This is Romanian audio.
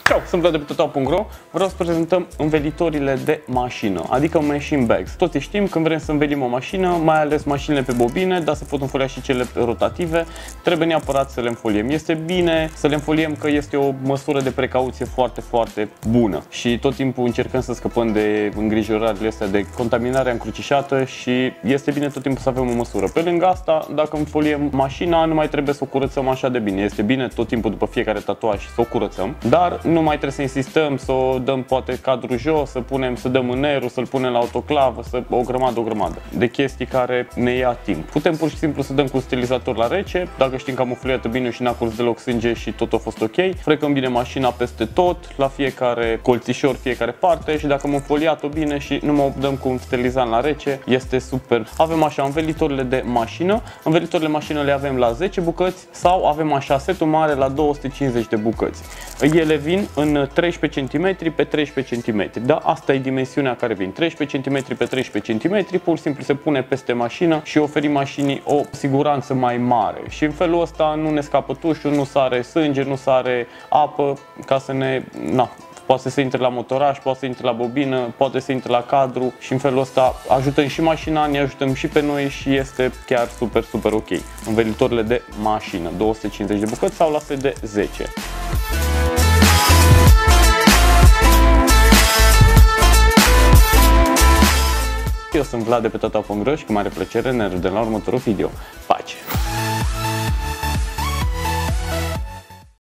Ciao, sunt Vlad de pe Total.ro. Vreau să prezentăm învelitorile de mașină, adică machine bags. Toți știm, când vrem să învelim o mașină, mai ales mașinile pe bobine, dar se pot înfolia și cele rotative, trebuie neapărat să le înfoliem. Este bine să le înfoliem, că este o măsură de precauție foarte, foarte bună. Și tot timpul încercăm să scăpăm de îngrijorările astea de contaminarea încrucișată și este bine tot timpul să avem o măsură. Pe lângă asta, dacă înfoliem mașina, nu mai trebuie să o curățăm așa de bine. Este bine tot timpul după fiecare tatuaj să o curățăm, dar nu mai trebuie să insistăm să o dăm poate cadru jos, să dăm înerul, să-l punem la autoclavă, o grămadă de chestii care ne ia timp. Putem pur și simplu să dăm cu stilizator la rece, dacă știm că am înfoliat bine și n-a curs deloc sânge și tot a fost ok. Frecăm bine mașina peste tot, la fiecare colțișor, fiecare parte, și dacă am înfoliat-o bine și nu mă dăm cu un stilizant la rece, este super. Avem așa învelitorile de mașină. Învelitorile mașină le avem la 10 bucăți sau avem așa setul mare la 250 de bucăți. Ele vin în 13 cm pe 13 cm. Da, asta e dimensiunea care vin. 13 cm pe 13 cm, pur și simplu se pune peste mașină și oferim mașinii o siguranță mai mare. Și în felul ăsta nu ne scapă tușul, nu sare sânge, nu sare apă, ca să ne... Poate să intre la motoraj, poate să intre la bobină, poate să intre la cadru și în felul ăsta ajutăm și mașina, ne ajutăm și pe noi și este chiar super, super ok. Învelitorile de mașină, 250 de bucăți sau la set de 10. Eu sunt Vlad de pe Total.ro și cu mare plăcere ne vedem la următorul video. Pace!